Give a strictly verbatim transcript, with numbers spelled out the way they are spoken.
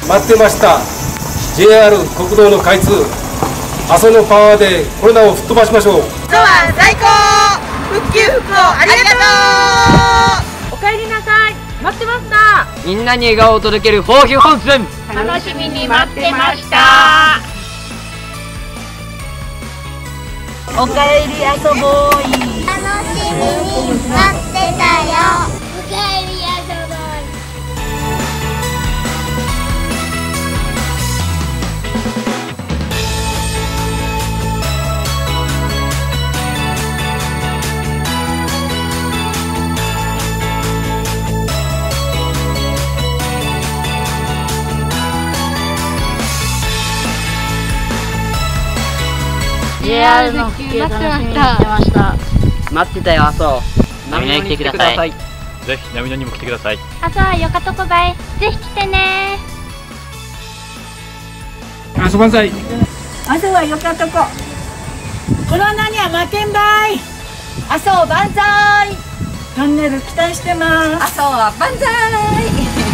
待ってました。 ジェイアール 国道の開通、阿蘇のパワーでコロナを吹っ飛ばしましょう。 阿蘇は最高。復旧復興ありがとう。お帰りなさい、待ってました。 みんなに笑顔を届ける豊肥本線、 楽しみに待ってました。おかえりあそぼーい。 楽しみに待ってたよ。おかえりあそぼーい。 ジェイアール の復旧楽しみにしてました。 待ってたよ阿蘇。波乗りに来てください。 ぜひ波乗りにも来てください。 阿蘇はよかとこばい、ぜひ来てね。 阿蘇万歳。 阿蘇はよかとこ、コロナには負けんばい。阿蘇万歳。トンネル期待してます。阿蘇は万歳。